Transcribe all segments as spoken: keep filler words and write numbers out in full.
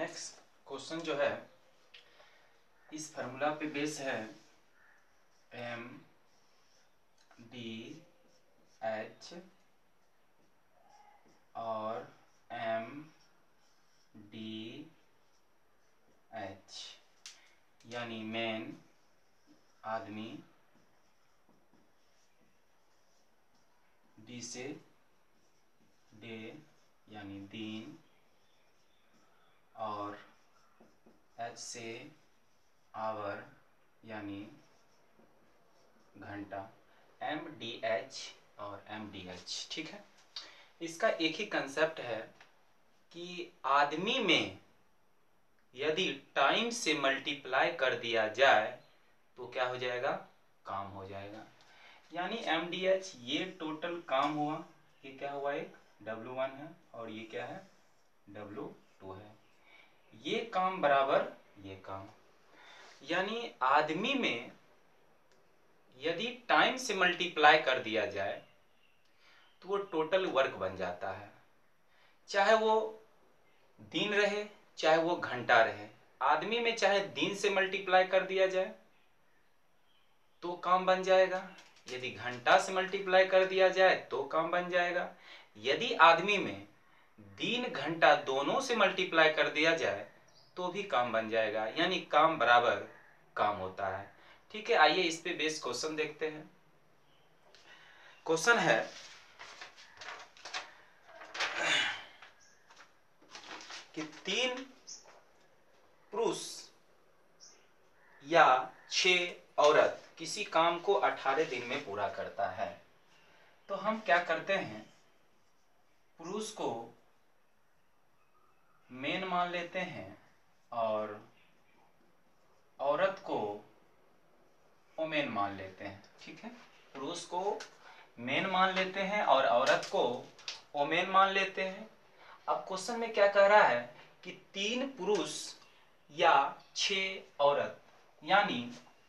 Next question जो है इस फार्मूला पे बेस है एम डी एच और एम डी एच यानी मैन आदमी, डी से डे यानी दिन और एच से आवर यानी घंटा, एम डी एच और एम डी एच। ठीक है, इसका एक ही कंसेप्ट है कि आदमी में यदि टाइम से मल्टीप्लाई कर दिया जाए तो क्या हो जाएगा, काम हो जाएगा। यानी एम डी एच ये टोटल काम हुआ, ये क्या हुआ, एक डब्ल्यू वन है और ये क्या है, डब्ल्यू टू है। ये काम बराबर ये काम, यानी आदमी में यदि टाइम से मल्टीप्लाई कर दिया जाए तो वो टोटल वर्क बन जाता है, चाहे वो दिन रहे चाहे वो घंटा रहे। आदमी में चाहे दिन से मल्टीप्लाई कर दिया जाए तो काम बन जाएगा, यदि घंटा से मल्टीप्लाई कर दिया जाए तो काम बन जाएगा, यदि आदमी में दिन घंटा दोनों से मल्टीप्लाई कर दिया जाए तो भी काम बन जाएगा, यानी काम बराबर काम होता है। ठीक है, आइए इस पे बेस क्वेश्चन देखते हैं। क्वेश्चन है कि तीन पुरुष या छह औरत किसी काम को अठारह दिन में पूरा करता है, तो हम क्या करते हैं, पुरुष को मेन मान लेते हैं और औरत को ओमेन मान लेते हैं। ठीक है, पुरुष को मेन मान लेते हैं और औरत को ओमेन मान लेते हैं। अब क्वेश्चन में क्या कह रहा है कि तीन पुरुष या छह औरत, यानी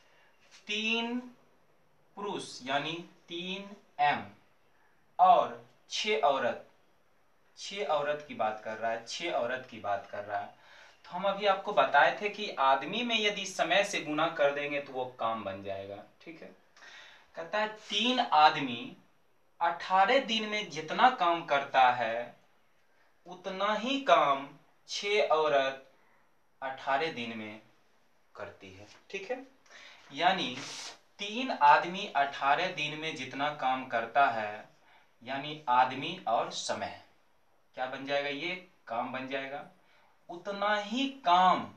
तीन पुरुष यानी तीन एम और छह औरत, छह औरत की बात कर रहा है, छह औरत की बात कर रहा है। तो हम अभी आपको बताए थे कि आदमी में यदि समय से गुना कर देंगे तो वो काम बन जाएगा। ठीक है, कहता है तीन आदमी अठारह दिन में जितना काम करता है उतना ही काम छह औरत अठारह दिन में करती है। ठीक है, यानी तीन आदमी अठारह दिन में जितना काम करता है, यानी आदमी और समय क्या बन जाएगा, ये काम बन जाएगा, उतना ही काम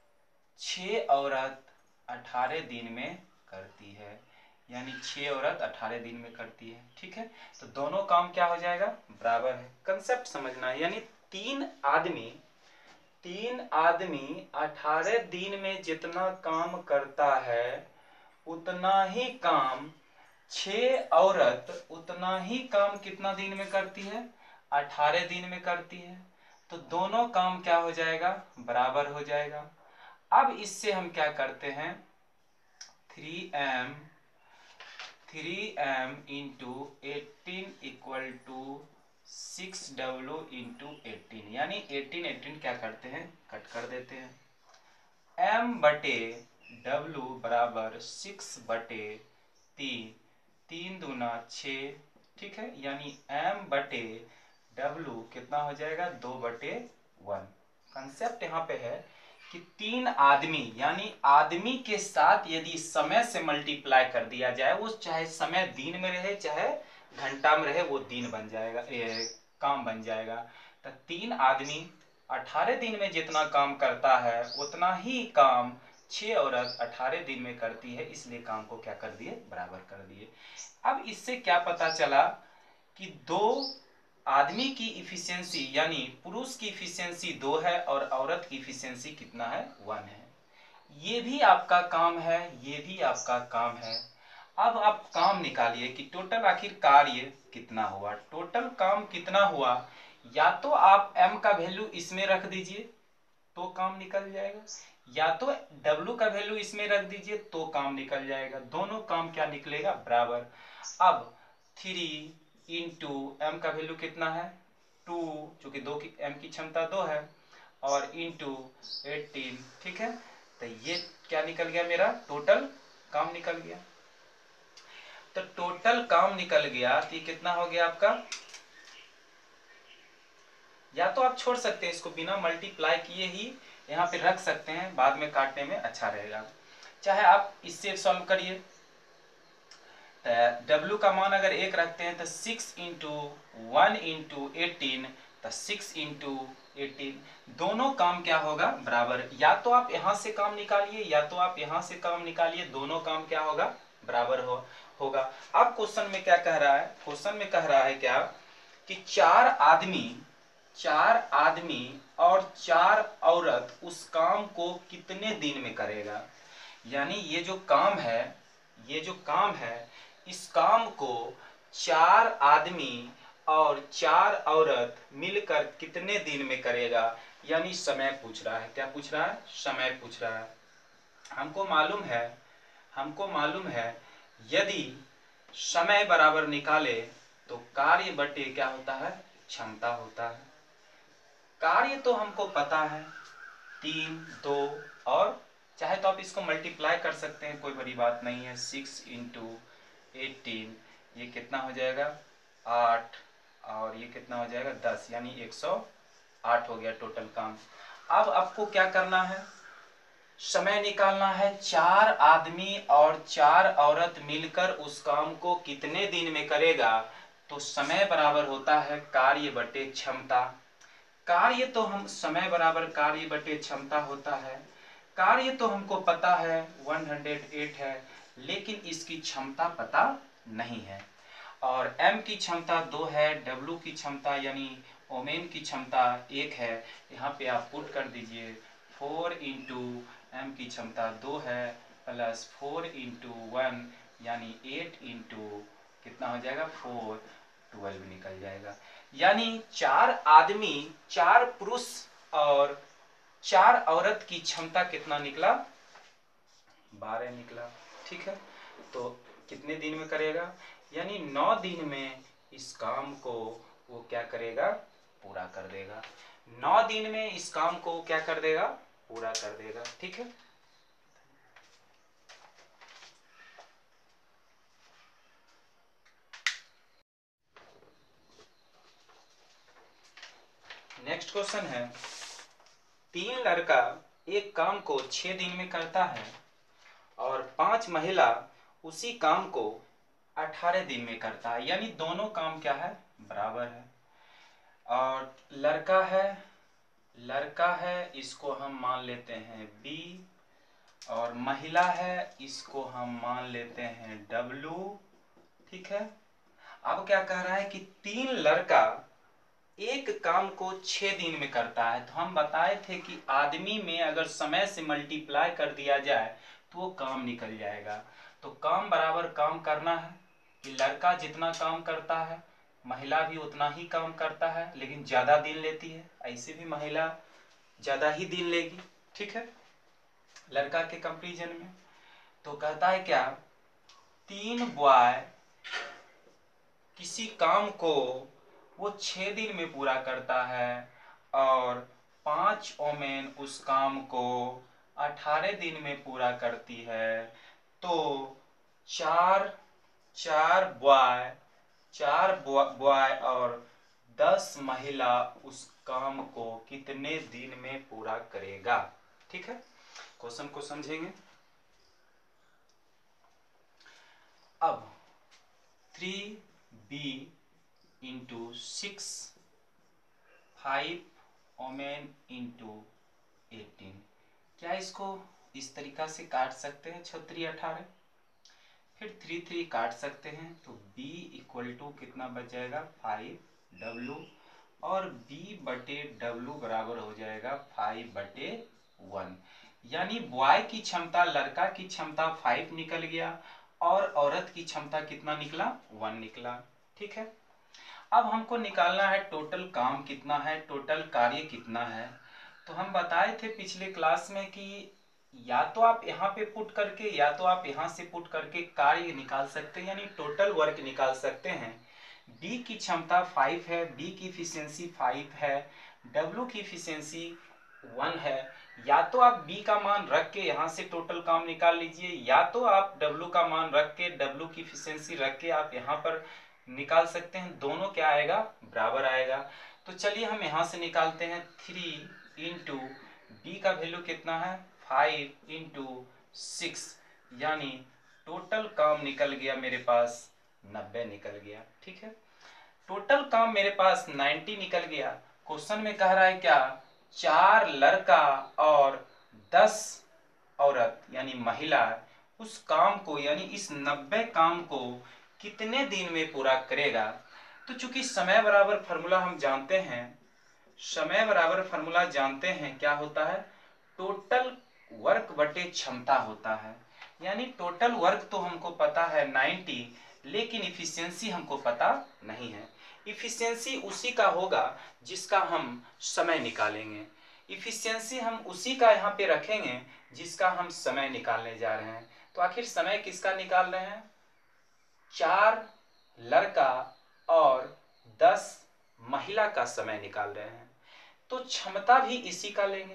छह औरत अठारह दिन में करती है, यानी छह औरत अठारह दिन में करती है। ठीक है, तो दोनों काम क्या हो जाएगा, बराबर है। कंसेप्ट समझना है, यानी तीन आदमी तीन आदमी अठारह दिन में जितना काम करता है उतना ही काम छह औरत उतना ही काम कितना दिन में करती है, अठारह दिन में करती है। तो दोनों काम क्या हो जाएगा, बराबर हो जाएगा। अब इससे हम क्या करते हैं, three M three M into eighteen equal to six W into eighteen, यानी एटीन एटीन क्या करते हैं, कट कर देते हैं। एम बटे डब्ल्यू बराबर सिक्स बटे तीन, तीन दूना छः। ठीक है, यानी एम बटे डब्ल्यू कितना हो जाएगा, दो बटे वन। कंसेप्ट यहाँ पे है कि तीन आदमी यानी आदमी के साथ यदि समय से मल्टीप्लाई कर दिया जाए, वो चाहे समय दिन में रहे चाहे घंटा में रहे, वो दिन बन जाएगा, ए, काम बन जाएगा। तो तीन आदमी अठारह दिन में जितना काम करता है उतना ही काम छह औरत अठारह दिन में करती है, इसलिए काम को क्या कर दिए, बराबर कर दिए। अब इससे क्या पता चला कि दो आदमी की इफिशियंसी यानी पुरुष की इफिशियंसी दो है और औरत की इफिशियंसी कितना है, वन है। ये भी आपका काम है, ये भी आपका काम है। अब आप काम निकालिए कि टोटल आखिर कार्य कितना हुआ, टोटल काम कितना हुआ। या तो आप m का वैल्यू इसमें रख दीजिए तो काम निकल जाएगा, या तो w का वैल्यू इसमें रख दीजिए तो काम निकल जाएगा। दोनों काम क्या निकलेगा, बराबर। अब थ्री इंटू एम का वैल्यू कितना है, टू, चूंकि दो की एम की क्षमता दो है, और इंटू एटीन, ठीक है। तो ये क्या निकल गया, मेरा टोटल काम निकल गया। तो टोटल काम निकल गया तो ये कितना हो गया आपका, या तो आप छोड़ सकते हैं इसको, बिना मल्टीप्लाई किए ही यहाँ पे रख सकते हैं, बाद में काटने में अच्छा रहेगा। चाहे आप इससे सॉल्व करिए। W का मान अगर एक रखते हैं तो six into one into eighteen, तो सिक्स इंटू एटीन, दोनों काम क्या होगा, बराबर। या तो आप यहाँ से काम निकालिए या तो आप यहाँ से काम निकालिए, दोनों काम क्या होगा, बराबर हो होगा। अब क्वेश्चन में क्या कह रहा है, क्वेश्चन में कह रहा है क्या कि चार आदमी चार आदमी और चार औरत उस काम को कितने दिन में करेगा। यानी ये जो काम है ये जो काम है इस काम को चार आदमी और चार औरत मिलकर कितने दिन में करेगा। यानी समय पूछ रहा है, क्या पूछ रहा है, समय पूछ रहा है। हमको मालूम है हमको मालूम है यदि समय बराबर निकाले तो कार्य बटे क्या होता है, क्षमता होता है। कार्य तो हमको पता है तीन, दो, और चाहे तो आप इसको मल्टीप्लाई कर सकते हैं, कोई बड़ी बात नहीं है। सिक्स इंटू एटीन, ये कितना हो जाएगा, आठ, और ये कितना हो जाएगा, दस, यानी एक सौ आठ हो गया टोटल काम। अब आपको क्या करना है, समय निकालना है। चार आदमी और चार औरत मिलकर उस काम को कितने दिन में करेगा, तो समय बराबर होता है कार्य बटे क्षमता। कार्य तो हम समय बराबर कार्य बटे क्षमता होता है। कार्य तो हमको पता है एक सौ आठ है, लेकिन इसकी क्षमता पता नहीं है। और m की क्षमता दो है, w की क्षमता यानी ओमेन की क्षमता एक है। यहाँ पे आप पुट कर दीजिए, फोर इंटू एम की क्षमता दो है प्लस फोर इंटू वन यानी एट इंटू कितना हो जाएगा, फोर, ट्वेल्व निकल जाएगा। यानी चार आदमी, चार पुरुष और चार औरत की क्षमता कितना निकला, बारह निकला, ठीक है। तो कितने दिन में करेगा, यानी नौ दिन में इस काम को वो क्या करेगा, पूरा कर देगा। नौ दिन में इस काम को क्या कर देगा, पूरा कर देगा, ठीक है। नेक्स्ट क्वेश्चन है, तीन लड़का एक काम को छह दिन में करता है और पांच महिला उसी काम को अठारह दिन में करता है। यानी दोनों काम क्या है, बराबर है। और लड़का है लड़का है इसको हम मान लेते हैं बी, और महिला है इसको हम मान लेते हैं डब्लू, ठीक है। अब क्या कह रहा है कि तीन लड़का एक काम को छह दिन में करता है। तो हम बताए थे कि आदमी में अगर समय से मल्टीप्लाई कर दिया जाए तो वो काम निकल जाएगा। तो काम बराबर काम करना है कि लड़का जितना काम करता है महिला भी उतना ही काम करता है, लेकिन ज्यादा दिन लेती है। ऐसे भी महिला ज्यादा ही दिन लेगी, ठीक है, लड़का के कंपैरिजन में। तो कहता है क्या, तीन बॉय किसी काम को वो छह दिन में पूरा करता है और पांच ओमेन उस काम को अठारह दिन में पूरा करती है। तो चार चार बॉय चार बॉय और दस महिला उस काम को कितने दिन में पूरा करेगा, ठीक है। क्वेश्चन को समझेंगे। अब three B into six, five women into eighteen, क्या इसको इस तरीका से काट सकते हैं, छत्री अठारह, फिर थ्री थ्री काट सकते हैं। तो b इक्वल टू कितना बच जाएगा, फाइव डब्लू, और b बटे डब्लू बराबर हो जाएगा फाइव बटे वन। यानी बॉय की क्षमता, लड़का की क्षमता फाइव निकल गया और औरत की क्षमता कितना निकला, वन निकला, ठीक है। अब हमको निकालना है टोटल काम कितना है, टोटल कार्य कितना है। तो हम बताए थे पिछले क्लास में कि या तो आप यहाँ पे पुट करके या तो आप यहाँ से पुट करके कार्य निकाल सकते हैं, यानी टोटल वर्क निकाल सकते हैं। B की क्षमता फाइव है, B की इफिशियंसी फाइव है, W की इफिशियंसी वन है, या तो आप बी का मान रख के यहाँ से टोटल काम निकाल लीजिए, या तो आप डब्ल्यू का मान रख के, डब्ल्यू की इफिशियंसी रख के आप यहाँ पर निकाल सकते हैं। दोनों क्या आएगा, बराबर आएगा। तो चलिए हम यहाँ से निकालते हैं, थ्री इंटू बी का वैल्यू कितना है, फाइव इंटू सिक्स, यानी टोटल काम निकल गया मेरे पास नब्बे निकल गया। ठीक है, टोटल काम मेरे पास नब्बे निकल गया। क्वेश्चन में कह रहा है क्या, चार लड़का और दस औरत यानी महिला उस काम को यानी इस नब्बे काम को कितने दिन में पूरा करेगा। तो चूंकि समय बराबर फॉर्मूला हम जानते हैं, समय बराबर फॉर्मूला जानते हैं क्या होता है, टोटल वर्क बटे क्षमता होता है। यानी टोटल वर्क तो हमको पता है नब्बे, लेकिन इफिशियंसी हमको पता नहीं है। इफिशियंसी उसी का होगा जिसका हम समय निकालेंगे। इफिशियंसी हम उसी का यहाँ पे रखेंगे जिसका हम समय निकालने जा रहे हैं। तो आखिर समय किसका निकाल रहे हैं, चार लड़का और दस महिला का समय निकाल रहे हैं। तो क्षमता भी इसी का लेंगे,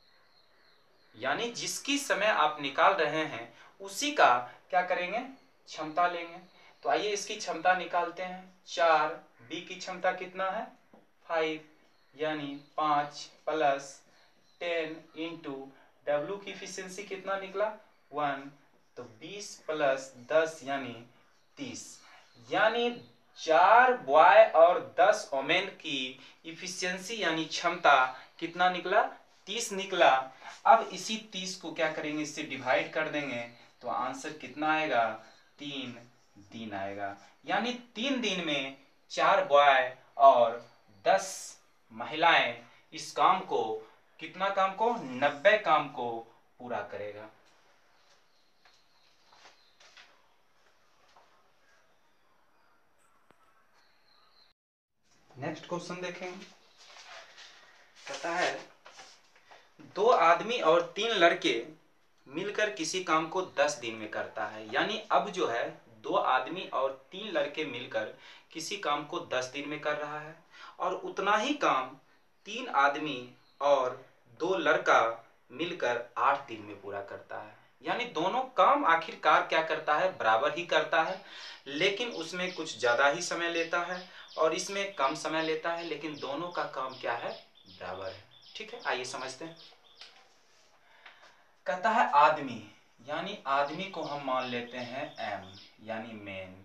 यानी जिसकी समय आप निकाल रहे हैं उसी का क्या करेंगे, क्षमता लेंगे। तो आइए इसकी क्षमता निकालते हैं। चार, बी की क्षमता कितना है, फाइव, यानी पाँच प्लस टेन इंटू डब्ल्यू की इफिशियंसी कितना निकला, वन, तो बीस प्लस दस यानी तीस, यानी चार बॉय और दस ओमेन की इफिशियंसी यानी क्षमता कितना निकला, तीस निकला। अब इसी तीस को क्या करेंगे, इससे डिवाइड कर देंगे, तो आंसर कितना आएगा, तीन दिन आएगा। यानी तीन दिन में चार बॉय और दस महिलाएं इस काम को, कितना काम को, नब्बे काम को पूरा करेगा। नेक्स्ट क्वेश्चन देखेंगे। पता है दो आदमी और तीन लड़के मिलकर किसी काम को दस दिन में करता है। यानी अब जो है दो आदमी और तीन लड़के मिलकर किसी काम को दस दिन में कर रहा है, और उतना ही काम तीन आदमी और दो लड़का मिलकर आठ दिन में पूरा करता है। यानी दोनों काम आखिरकार क्या करता है, बराबर ही करता है, लेकिन उसमें कुछ ज्यादा ही समय लेता है और इसमें कम समय लेता है, लेकिन दोनों का काम क्या है, बराबर है। ठीक है, आइए समझते हैं। कहता है आदमी, यानी आदमी को हम मान लेते हैं एम यानी मेन,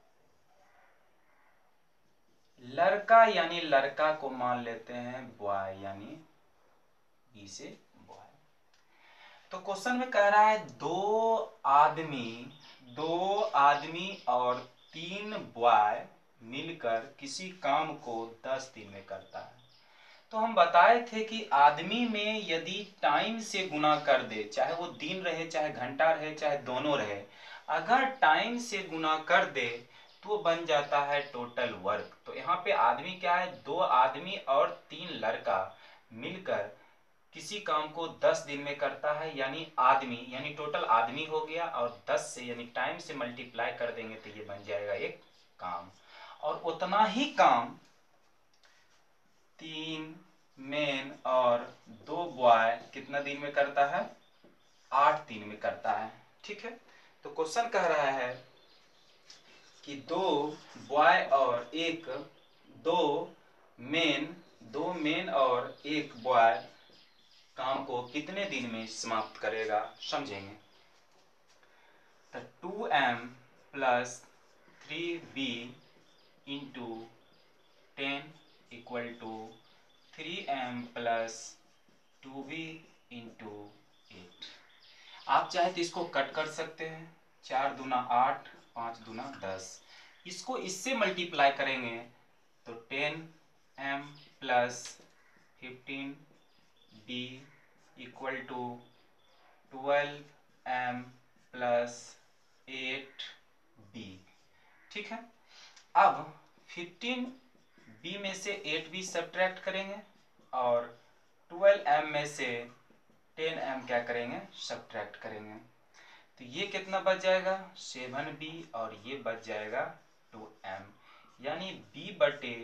लड़का यानी लड़का को मान लेते हैं बॉय यानी बी से बॉय। तो क्वेश्चन में कह रहा है दो आदमी दो आदमी और तीन बॉय मिलकर किसी काम को दस दिन में करता है। तो हम बताए थे कि आदमी में यदि टाइम से गुना कर दे, चाहे वो दिन रहे, चाहे घंटा रहे, चाहे दोनों रहे, अगर टाइम से गुना कर दे तो बन जाता है टोटल वर्क। तो यहाँ पे आदमी क्या है, दो आदमी और तीन लड़का मिलकर किसी काम को दस दिन में करता है। यानी आदमी यानी टोटल आदमी हो गया, और दस से यानी टाइम से मल्टीप्लाई कर देंगे तो ये बन जाएगा एक काम। और उतना ही काम तीन मेन और दो बॉय कितना दिन में करता है, आठ दिन में करता है। ठीक है, तो क्वेश्चन कह रहा है कि दो बॉय और एक दो मेन दो मेन और एक बॉय काम को कितने दिन में समाप्त करेगा, समझेंगे। तो two M plus three B into ten equal to three M plus two B into eight. आप चाहे तो इसको कट कर सकते हैं, चार दूना आठ, पाँच दूना दस, इसको इससे मल्टीप्लाई करेंगे तो ten M plus fifteen B equal to twelve M plus eight B. ठीक है, अब फिफ्टीन बी में से एट बी सब्ट्रैक्ट करेंगे और ट्वेल्व एम में से टेन एम क्या करेंगे, सब्ट्रैक्ट करेंगे। तो ये कितना बच जाएगा, सेवन बी, और ये बच जाएगा टू एम। यानी b बटे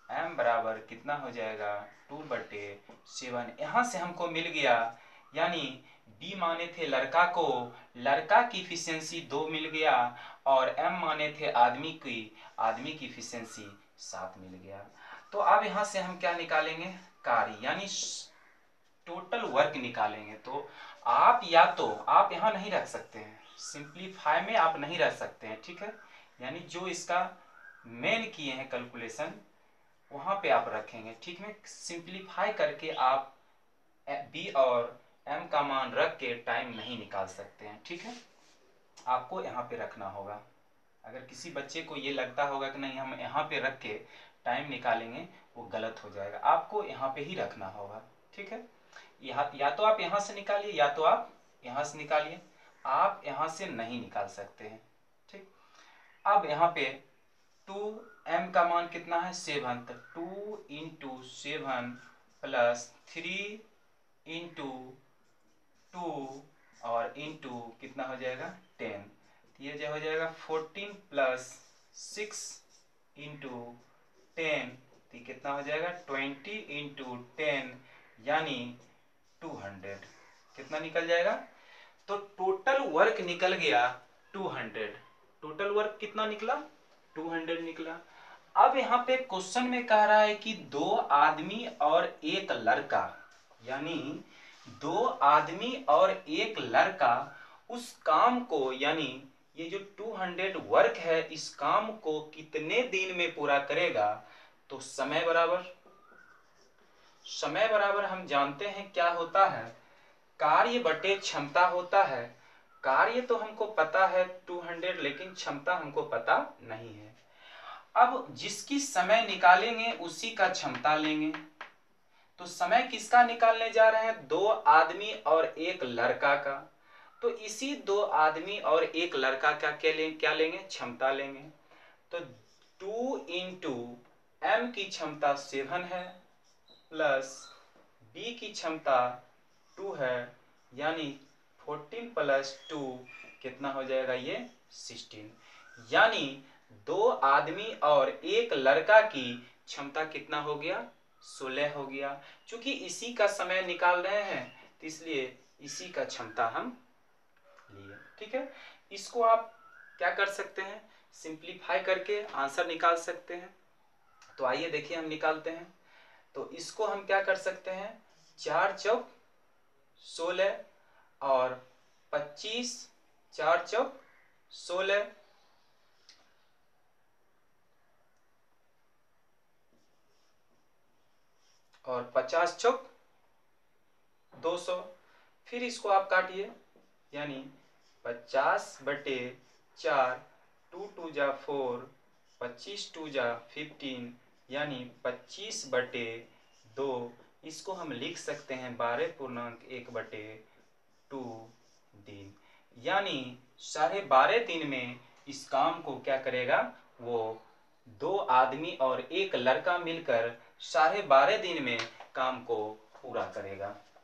एम बराबर कितना हो जाएगा टू बटे सेवन। यहाँ से हमको मिल गया, यानी बी माने थे लड़का को, लड़का की इफिशियंसी दो मिल गया, और एम माने थे आदमी की, आदमी की इफिशियंसी सात मिल गया। तो अब यहाँ से हम क्या निकालेंगे, कार्य यानी टोटल वर्क निकालेंगे। तो आप या तो आप यहाँ नहीं रख सकते हैं, सिंप्लीफाई में आप नहीं रख सकते हैं, ठीक है, यानी जो इसका मेन किए हैं कैलकुलेशन वहां पे आप रखेंगे, ठीक है। सिंप्लीफाई करके आप बी और एम का मान रख के टाइम नहीं निकाल सकते हैं, ठीक है, आपको यहाँ पे रखना होगा। अगर किसी बच्चे को ये लगता होगा कि नहीं हम यहाँ पे रख के टाइम निकालेंगे, वो गलत हो जाएगा, आपको यहाँ पे ही रखना होगा, ठीक है। यहाँ या तो आप यहाँ से निकालिए या तो आप यहाँ से निकालिए, आप यहाँ से नहीं निकाल सकते हैं, ठीक। अब यहाँ पे टू एम का मान कितना है सेवन, तो two into seven plus three into two और इंटू कितना हो जाएगा टेन, ये जो हो जाएगा fourteen plus six into ten, तो कितना हो जाएगा ट्वेंटी इंटू टेन यानी टू हंड्रेड, कितना निकल जाएगा। तो टोटल वर्क निकल गया टू हंड्रेड, टोटल वर्क कितना निकला टू हंड्रेड निकला। अब यहाँ पे क्वेश्चन में कह रहा है कि दो आदमी और एक लड़का, यानी दो आदमी और एक लड़का उस काम को, यानी ये जो टू हंड्रेड वर्क है इस काम को कितने दिन में पूरा करेगा। तो समय बराबर, समय बराबर हम जानते हैं क्या होता है, कार्य बटे क्षमता होता है। कार्य तो हमको पता है टू हंड्रेड, लेकिन क्षमता हमको पता नहीं है। अब जिसकी समय निकालेंगे उसी का क्षमता लेंगे। तो समय किसका निकालने जा रहे हैं, दो आदमी और एक लड़का का, तो इसी दो आदमी और एक लड़का का क्या लेंगे, क्या लेंगे क्षमता लेंगे। तो टू इंटू एम की क्षमता सेवन है प्लस बी की क्षमता टू है, यानी फोर्टीन प्लस टू कितना हो जाएगा ये सिक्सटीन, यानी दो आदमी और एक लड़का की क्षमता कितना हो गया सोलह हो गया। चूंकि इसी का समय निकाल रहे हैं तो इसलिए इसी का क्षमता हम लिए, ठीक है। इसको आप क्या कर सकते हैं, सिंप्लीफाई करके आंसर निकाल सकते हैं। तो आइए देखिए हम निकालते हैं। तो इसको हम क्या कर सकते हैं, चार चौक सोलह और पच्चीस, चार चौक सोलह और पचास चौक दो सौ, फिर इसको आप काटिए, यानी पचास बटे चार, टू टू जा फोर, पच्चीस टू जा फिफ्टीन, यानी पच्चीस बटे दो, इसको हम लिख सकते हैं बारह पूर्णांक एक बटे टू दिन, यानी साढ़े बारह दिन में इस काम को क्या करेगा, वो दो आदमी और एक लड़का मिलकर साढ़े बारह दिन में काम को पूरा करेगा।